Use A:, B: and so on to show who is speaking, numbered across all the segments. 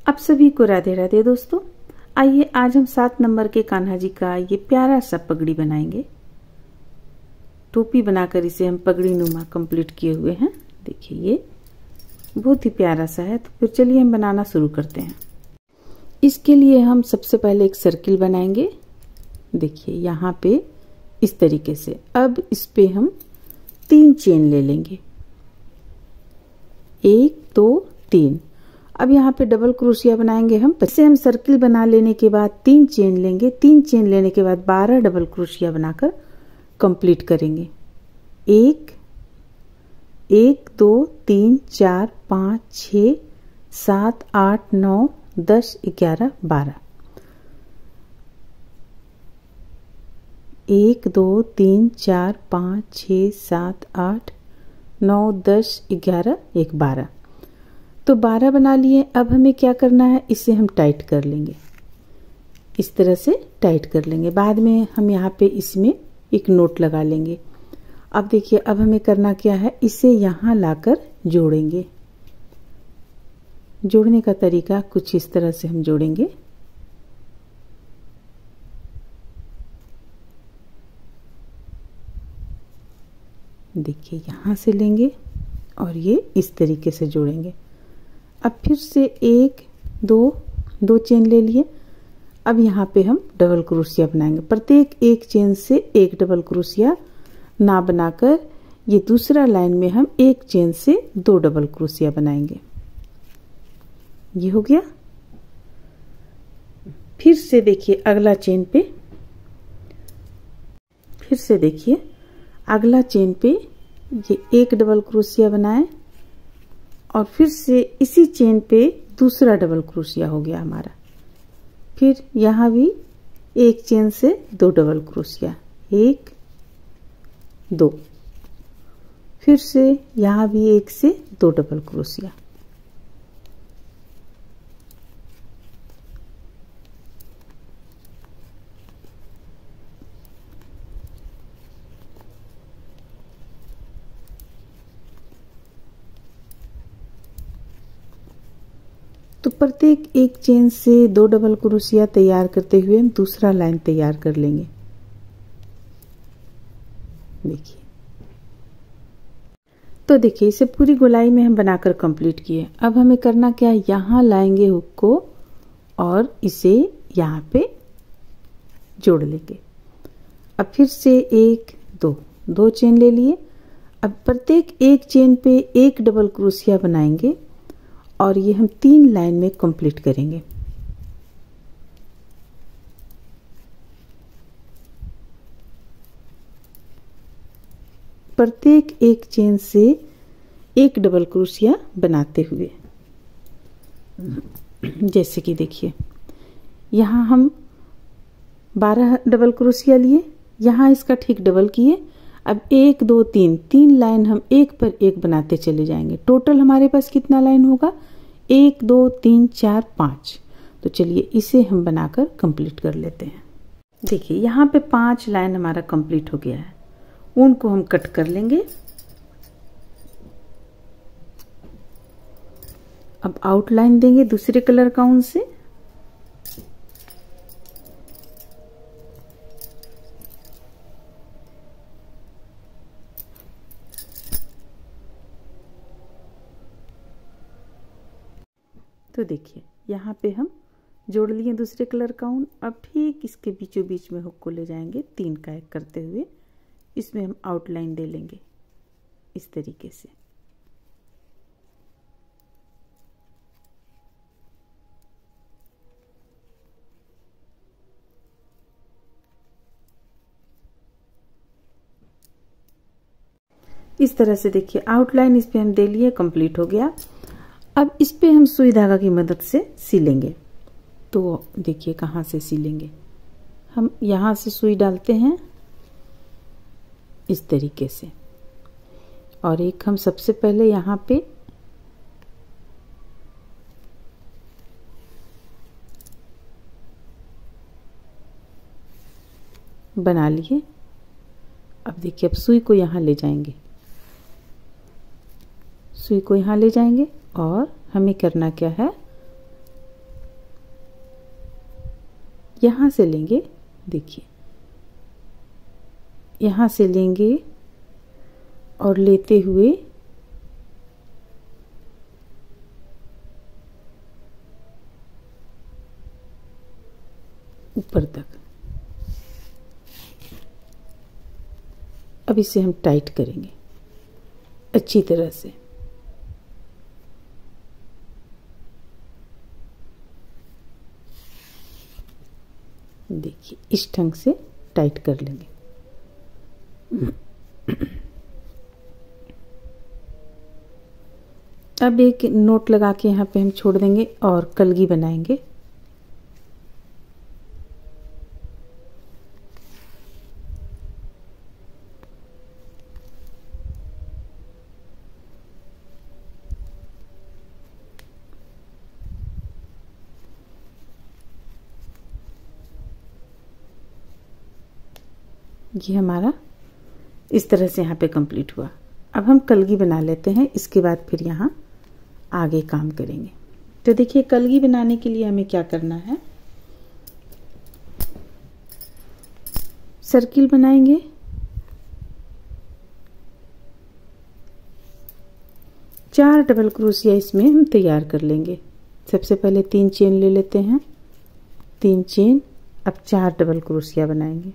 A: आप सभी को राधे राधे दोस्तों। आइए आज हम 7 नंबर के कान्हा जी का ये प्यारा सा पगड़ी बनाएंगे। टोपी बनाकर इसे हम पगड़ी नुमा कंप्लीट किए हुए हैं। देखिए ये बहुत ही प्यारा सा है। तो फिर चलिए हम बनाना शुरू करते हैं। इसके लिए हम सबसे पहले एक सर्किल बनाएंगे। देखिए यहाँ पे इस तरीके से। अब इस पे हम 3 चेन ले लेंगे, 1 2 3। अब यहाँ पे डबल क्रोशिया बनाएंगे हम। इसे हम सर्किल बना लेने के बाद 3 चेन लेंगे। 3 चेन लेने के बाद 12 डबल क्रोशिया बनाकर कंप्लीट करेंगे। 1 1 2 3 4 5 6 7 8 9 10 11 12। 1 2 3 4 5 6 7 8 9 10 11 1 12। तो 12 बना लिए। अब हमें क्या करना है, इसे हम टाइट कर लेंगे। इस तरह से टाइट कर लेंगे। बाद में हम यहाँ पे इसमें एक नोट लगा लेंगे। अब देखिए अब हमें करना क्या है, इसे यहाँ लाकर जोड़ेंगे। जोड़ने का तरीका कुछ इस तरह से हम जोड़ेंगे। देखिए यहाँ से लेंगे और ये इस तरीके से जोड़ेंगे। अब फिर से 1 2 चेन ले लिए। अब यहाँ पे हम डबल क्रोशिया बनाएंगे। प्रत्येक एक चेन से एक डबल क्रोशिया ना बनाकर ये दूसरा लाइन में हम एक चेन से 2 डबल क्रोशिया बनाएंगे। ये हो गया। फिर से देखिए अगला चेन पे, फिर से देखिए अगला चेन पे ये एक डबल क्रोशिया बनाएं और फिर से इसी चेन पे दूसरा डबल क्रोशिया हो गया हमारा। फिर यहाँ भी एक चेन से 2 डबल क्रोशिया, 1 2। फिर से यहाँ भी 1 से 2 डबल क्रोशिया। तो प्रत्येक एक चेन से 2 डबल क्रोशिया तैयार करते हुए हम दूसरा लाइन तैयार कर लेंगे। देखिए तो देखिए इसे पूरी गोलाई में हम बनाकर कंप्लीट किए। अब हमें करना क्या है, यहाँ लाएंगे हुक को और इसे यहाँ पे जोड़ लेंगे। अब फिर से 1 2 चेन ले लिए। अब प्रत्येक एक चेन पे एक डबल क्रोशिया बनाएंगे और ये हम 3 लाइन में कंप्लीट करेंगे। प्रत्येक एक चेन से एक डबल क्रोशिया बनाते हुए। जैसे कि देखिए यहाँ हम 12 डबल क्रोशिया लिए, यहाँ इसका ठीक डबल किए। अब 1 2 3 लाइन हम एक पर एक बनाते चले जाएंगे। टोटल हमारे पास कितना लाइन होगा, 1 2 3 4 5। तो चलिए इसे हम बनाकर कंप्लीट कर लेते हैं। देखिए यहाँ पे 5 लाइन हमारा कंप्लीट हो गया है। ऊन को हम कट कर लेंगे। अब आउटलाइन देंगे दूसरे कलर का ऊन से। तो देखिए यहाँ पे हम जोड़ लिए दूसरे कलर का ऊन। अब ठीक इसके बीचों बीच में हुक को ले जाएंगे 3 का 1 करते हुए। इसमें हम आउटलाइन दे लेंगे इस तरीके से। इस तरह से देखिए आउटलाइन इस पे हम दे लिए, कंप्लीट हो गया। अब इस पे हम सुई धागा की मदद से सिलेंगे। तो देखिए कहाँ से सिलेंगे, हम यहाँ से सुई डालते हैं इस तरीके से। और एक हम सबसे पहले यहाँ पे बना लिए। अब देखिए अब सुई को यहाँ ले जाएंगे, सुई को यहाँ ले जाएंगे और हमें करना क्या है, यहाँ से लेंगे, देखिए यहाँ से लेंगे और लेते हुए ऊपर तक। अब इसे हम टाइट करेंगे अच्छी तरह से। देखिए इस ढंग से टाइट कर लेंगे। अब एक नोट लगा के यहाँ पे हम छोड़ देंगे और कलगी बनाएंगे। ये हमारा इस तरह से यहाँ पे कंप्लीट हुआ। अब हम कलगी बना लेते हैं, इसके बाद फिर यहाँ आगे काम करेंगे। तो देखिए कलगी बनाने के लिए हमें क्या करना है, सर्किल बनाएंगे, चार डबल क्रोशिया इसमें हम तैयार कर लेंगे। सबसे पहले 3 चेन ले लेते हैं, 3 चेन। अब 4 डबल क्रोशिया बनाएंगे।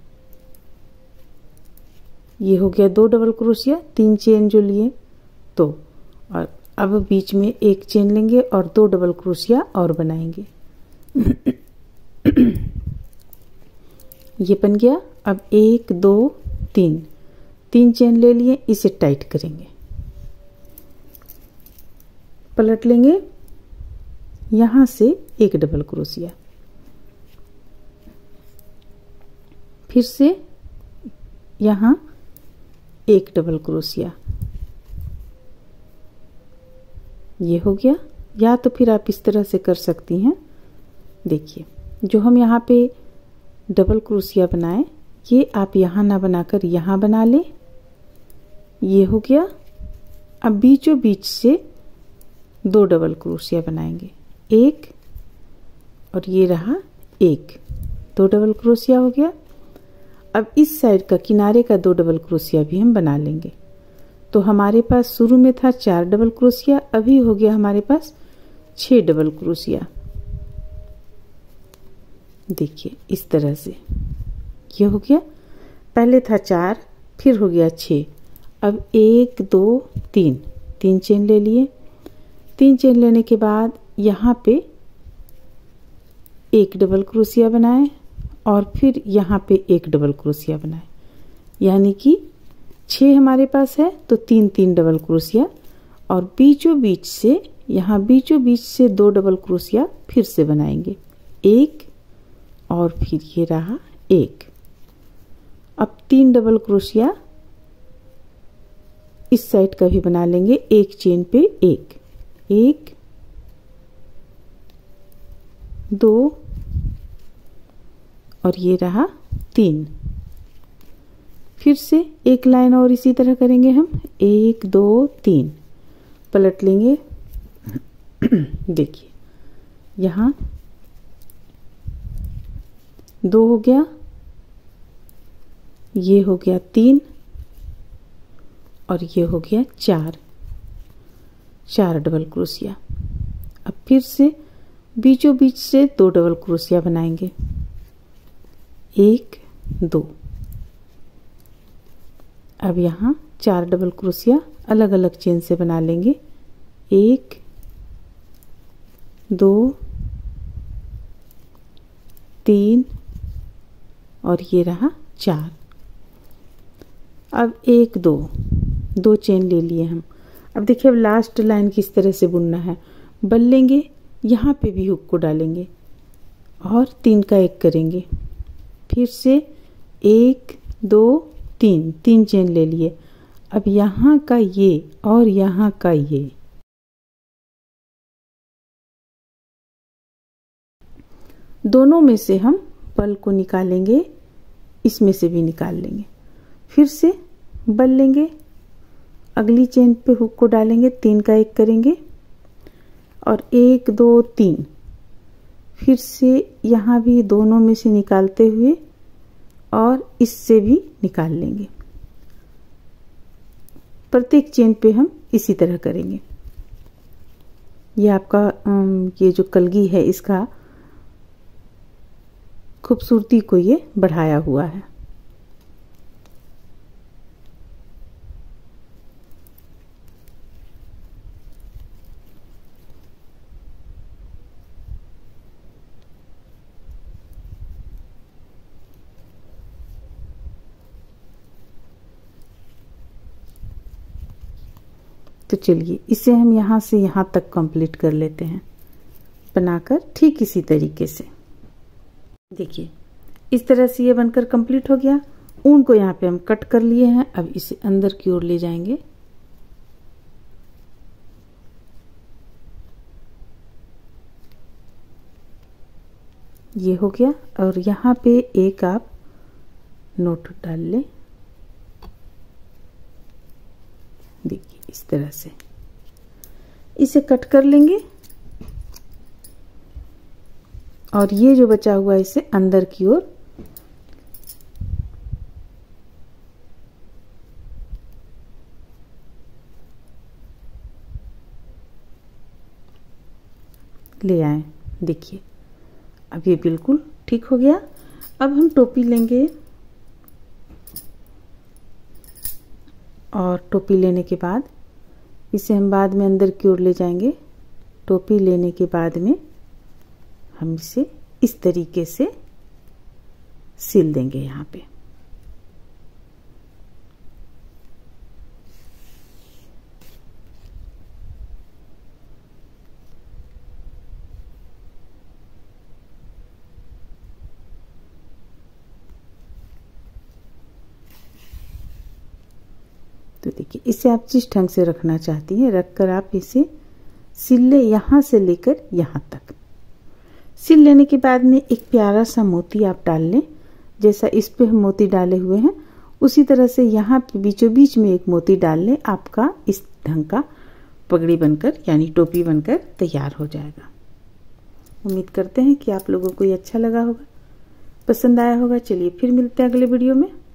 A: ये हो गया 2 डबल क्रोशिया, 3 चेन जो लिए तो, और अब बीच में 1 चेन लेंगे और 2 डबल क्रोशिया और बनाएंगे। ये बन गया। अब 1 2 3 चेन ले लिए, इसे टाइट करेंगे, पलट लेंगे, यहां से 1 डबल क्रोशिया, फिर से यहां 1 डबल क्रोशिया। ये हो गया। या तो फिर आप इस तरह से कर सकती हैं। देखिए जो हम यहाँ पे डबल क्रोशिया बनाए, ये आप यहाँ ना बनाकर यहाँ बना लें। ये हो गया। अब बीचों बीच से 2 डबल क्रोशिया बनाएंगे, 1 और ये रहा 1, 2 डबल क्रोशिया हो गया। अब इस साइड का किनारे का 2 डबल क्रोशिया भी हम बना लेंगे। तो हमारे पास शुरू में था 4 डबल क्रोशिया, अभी हो गया हमारे पास 6 डबल क्रोशिया। देखिए इस तरह से ये हो गया। पहले था 4, फिर हो गया 6। अब 1 2 3 चेन ले लिए। 3 चेन लेने के बाद यहाँ पे 1 डबल क्रोशिया बनाए और फिर यहाँ पे 1 डबल क्रोशिया बनाए, यानी कि 6 हमारे पास है तो 3 डबल क्रोशिया, और बीचों बीच से यहाँ बीचों बीच से 2 डबल क्रोशिया फिर से बनाएंगे, 1 और फिर ये रहा 1। अब 3 डबल क्रोशिया इस साइड का भी बना लेंगे, 1 चेन पे 1 2 और ये रहा 3। फिर से 1 लाइन और इसी तरह करेंगे हम, 1 2 3 पलट लेंगे। देखिए यहाँ 2 हो गया, ये हो गया 3 और ये हो गया 4 डबल क्रोशिया। अब फिर से बीचों बीच से 2 डबल क्रोशिया बनाएंगे, 1 2। अब यहाँ 4 डबल क्रोशिया अलग अलग चेन से बना लेंगे, 1 2 3 और ये रहा 4। अब 1 2 चेन ले लिए हम। अब देखिए अब लास्ट लाइन किस तरह से बुनना है, बल लेंगे, यहाँ पे भी हुक को डालेंगे और 3 का 1 करेंगे, फिर से 1 2 3 चेन ले लिए। अब यहाँ का ये और यहाँ का ये, दोनों में से हम बल को निकालेंगे, इसमें से भी निकाल लेंगे, फिर से बल लेंगे, अगली चेन पे हुक को डालेंगे, 3 का 1 करेंगे और 1 2 3, फिर से यहाँ भी दोनों में से निकालते हुए और इससे भी निकाल लेंगे। प्रत्येक चेन पे हम इसी तरह करेंगे। ये आपका ये जो कलगी है इसका खूबसूरती को ये बढ़ाया हुआ है। तो चलिए इसे हम यहाँ से यहाँ तक कंप्लीट कर लेते हैं बनाकर ठीक इसी तरीके से। देखिए इस तरह से ये बनकर कंप्लीट हो गया। ऊन को यहाँ पे हम कट कर लिए हैं। अब इसे अंदर की ओर ले जाएंगे। ये हो गया और यहाँ पे एक आप नोट डाल लें। देखिए इस तरह से इसे कट कर लेंगे और ये जो बचा हुआ है इसे अंदर की ओर ले आए। देखिए अब ये बिल्कुल ठीक हो गया। अब हम टोपी लेंगे और टोपी लेने के बाद इसे हम बाद में अंदर की ओर ले जाएंगे। टोपी लेने के बाद में हम इसे इस तरीके से सिल देंगे यहाँ पे। तो देखिए इसे आप जिस ढंग से रखना चाहती हैं रखकर आप इसे सिल ले, यहाँ से लेकर यहाँ तक। सिल लेने के बाद में एक प्यारा सा मोती आप डाल लें। जैसा इस पे हम मोती डाले हुए हैं उसी तरह से यहाँ पे बीचों बीच में एक मोती डाल लें। आपका इस ढंग का पगड़ी बनकर यानी टोपी बनकर तैयार हो जाएगा। उम्मीद करते हैं कि आप लोगों को ये अच्छा लगा होगा, पसंद आया होगा। चलिए फिर मिलते हैं अगले वीडियो में।